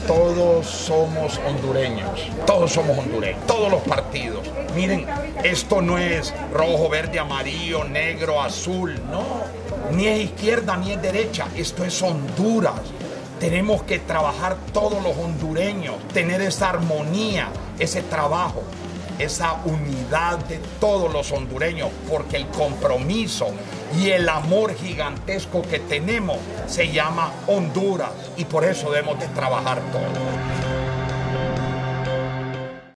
todos somos hondureños, todos los partidos. Miren, esto no es rojo, verde, amarillo, negro, azul, no, ni es izquierda ni es derecha, esto es Honduras. Tenemos que trabajar todos los hondureños, tener esa armonía, ese trabajo, esa unidad de todos los hondureños, porque el compromiso y el amor gigantesco que tenemos se llama Honduras y por eso debemos de trabajar todos.